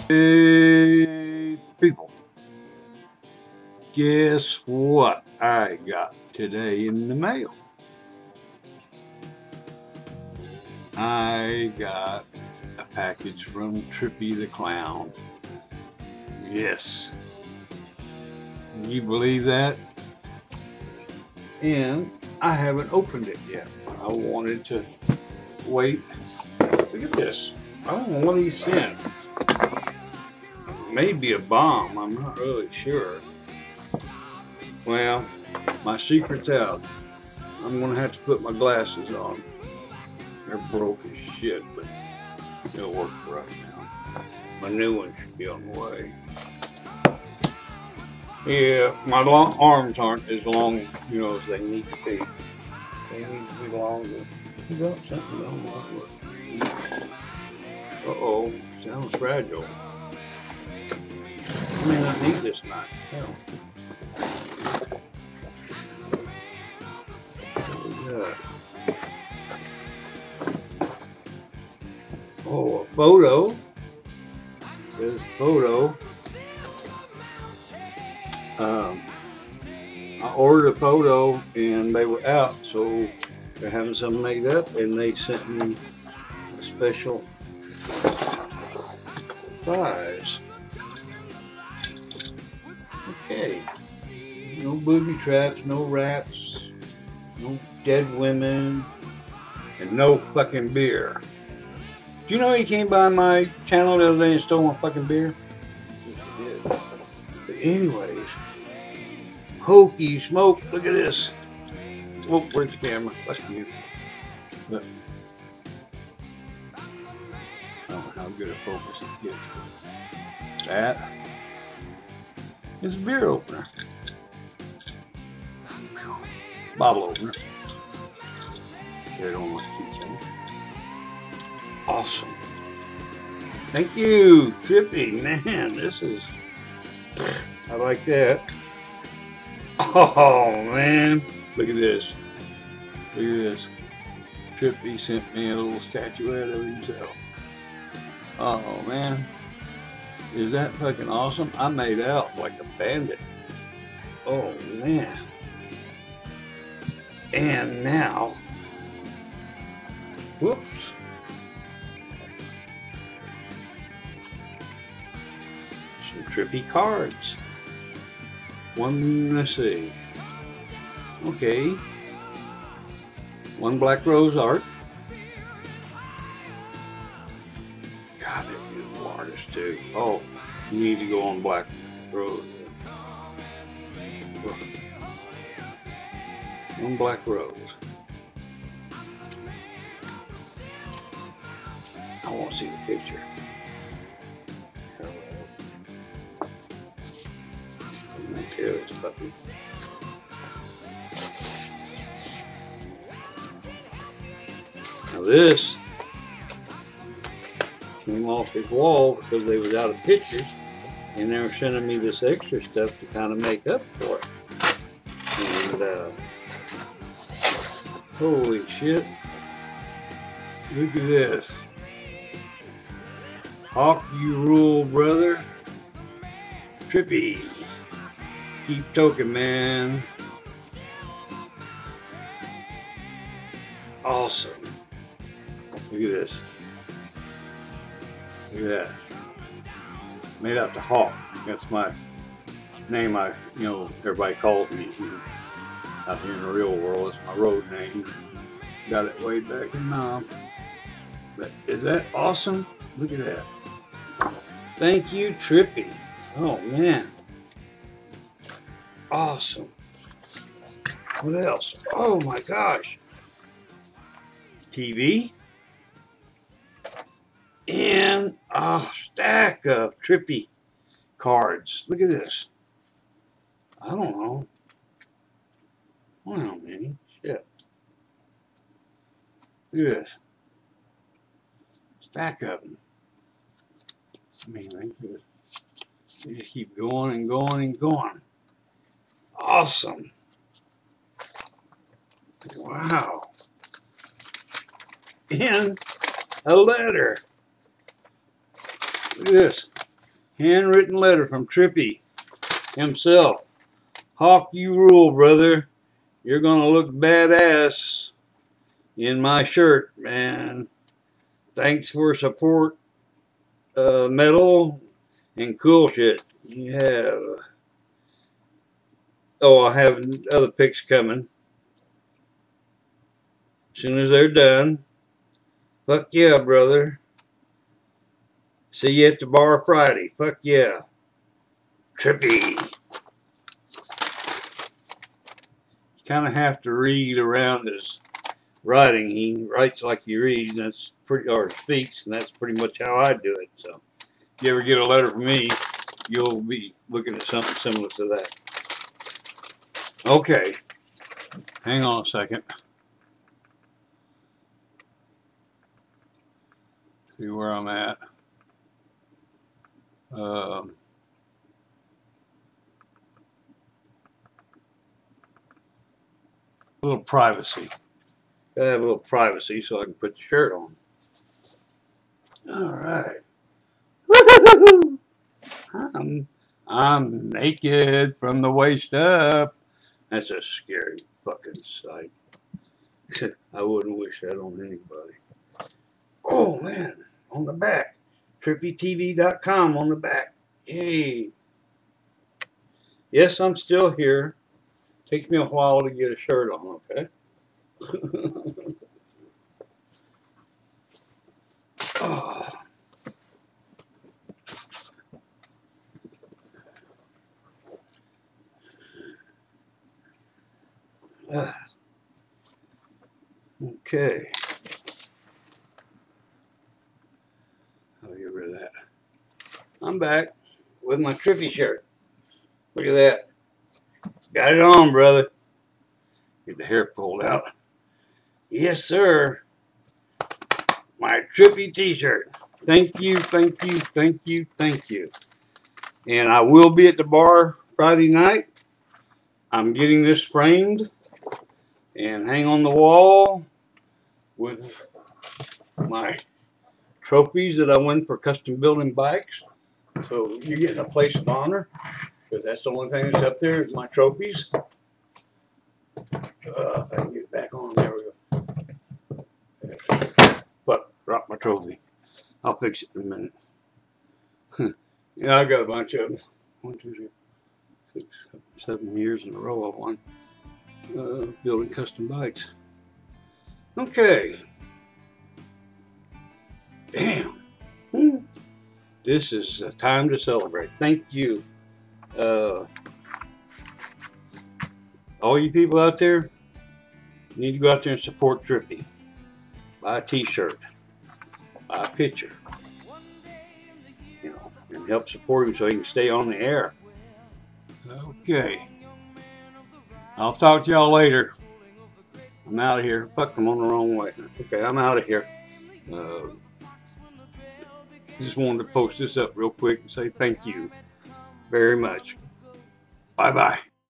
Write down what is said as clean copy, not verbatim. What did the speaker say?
Hey people, guess what I got today in the mail? I got a package from Trippy the Clown. Yes. Can you believe that? And I haven't opened it yet. I wanted to wait. Look at this. I don't know what he sent. Maybe a bomb, I'm not really sure. Well, my secret's out. I'm gonna have to put my glasses on. They're broke as shit, but it'll work for right now. My new one should be on the way. Yeah, my arms aren't as long, as they need to be. They need to be longer. You got something on my work. Uh-oh, sounds fragile. I may not need this knife. Hell. What is that? Oh, a photo. There's a photo. I ordered a photo and they were out, so they're having something made up, and they sent me a special size. Okay. No booby traps, no rats, no dead women, and no fucking beer. Do you know he came by my channel the other day and stole my fucking beer? Yes, he did. But anyways, hokey smoke, look at this. Oh, where's the camera? Fuck you. Look. I don't know how good a focus it gets, but that is a beer opener. Bottle opener. Carry it on my keychain. Awesome. Thank you, Trippy. Man, this is, I like that. Oh, man. Look at this. Look at this. Trippy sent me a little statuette of himself. Oh, man. Is that fucking awesome? I made out like a bandit. Oh, man. And now, whoops. Some Trippy cards. One, let's see. Okay. One Black Rose art. God, they're beautiful artists too. Oh, you need to go on Black Rose. One Black Rose. I want to see the picture. This puppy. Now this came off his wall because they was out of pictures, and they were sending me this extra stuff to kind of make up for it. And holy shit! Look at this. Hawk, you rule, brother. Trippy. Keep talking, man. Awesome. Look at this. Look at that. Made out to Hawk. That's my name. Everybody calls me out here in the real world. It's my road name. Got it way back in Nam. But is that awesome? Look at that. Thank you, Trippy. Oh man. Awesome. What else? Oh my gosh. TV. And a stack of Trippy cards. Look at this. I don't know. I don't know, man. Shit. Look at this. Stack of them. I mean, they just keep going and going and going. Awesome. Wow. And a letter. Look at this. Handwritten letter from Trippy himself. Hawk, you rule, brother. You're gonna look badass in my shirt, man. Thanks for support, medal, and cool shit. You have. Oh, I have other pics coming. As soon as they're done. Fuck yeah, brother. See you at the bar Friday. Fuck yeah. Trippy. You kind of have to read around his writing. He writes like he reads, and that's pretty, or speaks, and that's pretty much how I do it. So, if you ever get a letter from me, you'll be looking at something similar to that. Okay. Hang on a second. See where I'm at. A little privacy. Gotta have a little privacy so I can put the shirt on. All right. I'm naked from the waist up. That's a scary fucking sight. I wouldn't wish that on anybody. Oh man, on the back. TrippyTV.com on the back. Yay. Yes, I'm still here. Takes me a while to get a shirt on, okay? Oh. Okay. I'll get rid of that. I'm back with my Trippy shirt. Look at that. Got it on, brother. Get the hair pulled out. Yes, sir. My Trippy t-shirt. Thank you, thank you, thank you, thank you. And I will be at the bar Friday night. I'm getting this framed and hang on the wall with my trophies that I win for custom building bikes. So you're getting a place of honor, because that's the only thing that's up there is my trophies. If I can get it back on, there we go. But drop my trophy. I'll fix it in a minute. Yeah, I got a bunch of them. 1, 2, 3, 6, 7 years in a row I've won building custom bikes. Okay. Damn. This is a time to celebrate. Thank you. All you people out there, you need to go out there and support Trippy. Buy a t-shirt. Buy a picture. You know, and help support him so he can stay on the air. Okay. I'll talk to y'all later. I'm out of here. Fuck, I'm on the wrong way. Okay, I'm out of here. Just wanted to post this up real quick and say thank you very much. Bye-bye.